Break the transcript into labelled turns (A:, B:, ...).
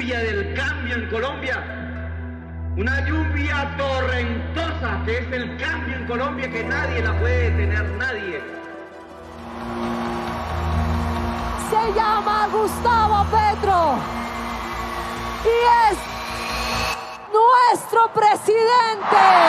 A: lluvia del cambio en Colombia, una lluvia torrentosa que es el cambio en Colombia, que nadie la puede detener, nadie.
B: Se llama Gustavo Petro y es nuestro presidente.